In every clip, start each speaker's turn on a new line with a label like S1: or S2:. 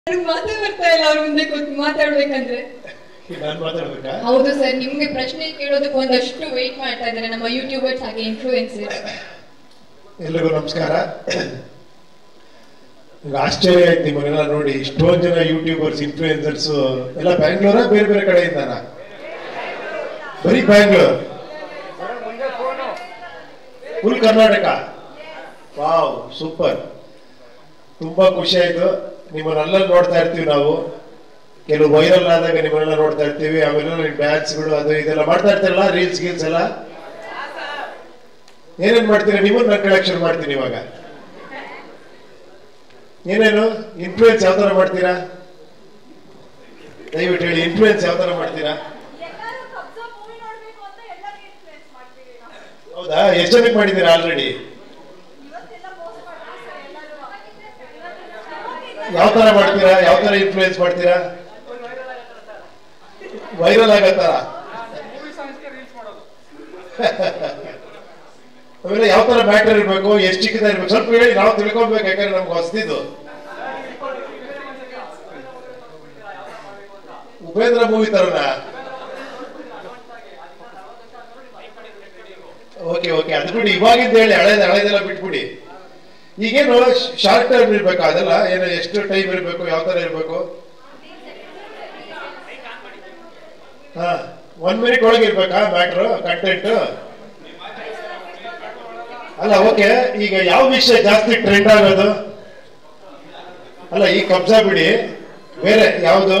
S1: ಮಾತೇ ಬರ್ತಾ ಇಲ್ಲ ಅವ್ರ ಮುಂದೆ ಕೂತು ಮಾತಾಡ್ಬೇಕಂದ್ರೆ. ಹೌದು ಸರ್, ನಿಮ್ಗೆ ಪ್ರಶ್ನೆ ಕೇಳೋದಕ್ಕೆ ಒಂದಷ್ಟು ವೇಟ್ ಮಾಡ್ತಾ ಇದ್ದಾರೆ ನಮ್ಮ ಯೂಟ್ಯೂಬರ್ಸ್ ಹಾಗೆ ಇನ್ಫ್ಲೂಯೆನ್ಸರ್ಸ್.
S2: ಎಲ್ಲರಿಗೂ ನಮಸ್ಕಾರ. ಈಗ ಆಶ್ಚರ್ಯ ಆಯ್ತು ನಿಮ್ಮನ್ನೆಲ್ಲ ನೋಡಿ, ಇಷ್ಟೊಂದು ಜನ ಯೂಟ್ಯೂಬರ್ಸ್ ಇನ್ಫ್ಲೂಯೆನ್ಸರ್ಸ್ ಎಲ್ಲ ಬ್ಯಾಂಗ್ಳೂರ ಬೇರೆ ಬೇರೆ ಕಡೆಯಿಂದಾನ? ಬರೀ Bangalore, full Karnataka. Wow, super, ತುಂಬಾ ಖುಷಿ ಆಯ್ತು. ನಿಮ್ಮನ್ನೆಲ್ಲ ನೋಡ್ತಾ ಇರ್ತೀವಿ ನಾವು, ಕೆಲವು ವೈರಲ್ ಆದಾಗ ನಿಮ್ಮನ್ನೆಲ್ಲ ನೋಡ್ತಾ ಇರ್ತೀವಿ. ಆಮೇಲೆ ನಿಮ್ ಡ್ಯಾನ್ಸ್ಗಳು ಅದು ಇದೆಲ್ಲ ಮಾಡ್ತಾ ಇರ್ತೀರಲ್ಲ, ರೀಲ್ಸ್ ಗೀಲ್ಸ್ ಎಲ್ಲ ಏನೇನ್ ಮಾಡ್ತೀರಾ? ನಿಮ್ಮನ್ನ ನಾನು ಕೇಳಕ್ ಶುರು ಮಾಡ್ತೀನಿ ಇವಾಗ. ಏನೇನು ಇನ್ಫ್ಲೂಯೆನ್ಸ್ ಯಾವ ತರ ಮಾಡ್ತೀರಾ? ದಯವಿಟ್ಟು ಹೇಳಿ, ಇನ್ಫ್ಲೂಯೆನ್ಸ್ ಯಾವ ತರ ಮಾಡ್ತೀರಾ? ಹೌದಾ? ಎಷ್ಟು ಜನಕ್ಕೆ ಮಾಡಿದ್ದೀರಾ ಆಲ್ರೆಡಿ? ಯಾವ ತರ ಮಾಡ್ತೀರಾ? ಯಾವ ತರ ಇನ್ಫ್ಲೂಯೆನ್ಸ್ ಮಾಡ್ತೀರಾ? ವೈರಲ್ ಆಗತ್ತಾರ? ಆಮೇಲೆ ಯಾವ ತರ ಮ್ಯಾಟರ್ ಇರ್ಬೇಕು, ಎಷ್ಟು ಚಿಕ್ಕದ ಇರ್ಬೇಕು, ಸ್ವಲ್ಪ ಹೇಳಿ, ನಾವು ತಿಳ್ಕೊಬೇಕು, ಯಾಕಂದ್ರೆ ನಮ್ಗೆ ಹೊಸದಿದ್ದು. ಉಪೇಂದ್ರ ಮೂವಿ ತರನ? ಓಕೆ ಓಕೆ, ಅದು ಬಿಡಿ, ಇವಾಗಿಂದ ಹೇಳಿ, ಹಳೇದೆಲ್ಲ ಬಿಟ್ಬಿಡಿ. ಈಗೇನು ಶಾರ್ಟ್ ಟೈಮ್ ಇರ್ಬೇಕಾ? ಅದೆಲ್ಲ ಏನು, ಎಷ್ಟು ಟೈಮ್ ಇರ್ಬೇಕು, ಯಾವ ತರ ಇರ್ಬೇಕು? 1 ಮಿನಿಟ್ ಒಳಗೆ ಇರ್ಬೇಕಾ ಮ್ಯಾಟ್ರು, ಕಂಟೆಂಟ್? ಅಲ್ಲ ಓಕೆ, ಈಗ ಯಾವ ವಿಷಯ ಜಾಸ್ತಿ ಟ್ರೆಂಡ್ ಆಗೋದು? ಅಲ್ಲ, ಈ ಕಬ್ಜಾ ಬಿಡಿ, ಬೇರೆ ಯಾವುದು?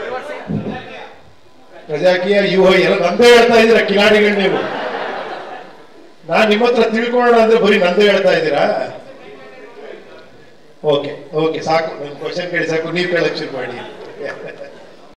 S2: ಪ್ರಜಾಕೀಯ, ಯುವ ಎಲ್ಲ ನಂದೇ ಹೇಳ್ತಾ ಇದ್ದೀರಾ ಕಿಲಾಡಿಗಳು ನೀವು. ನಾನ್ ನಿಮ್ಮ ಹತ್ರ ತಿಳ್ಕೊಳ್ಳೋಣ ಅಂದ್ರೆ ಬರೀ ನಂದೇ ಹೇಳ್ತಾ ಇದ್ದೀರಾ? ಓಕೆ ಓಕೆ, ಸಾಕು, ನನ್ನ ಕ್ವಶನ್ ಕೇಳಿ ಸಾಕು, ನೀವು ಕೇಳಕ್ ಶುರು ಮಾಡಿ.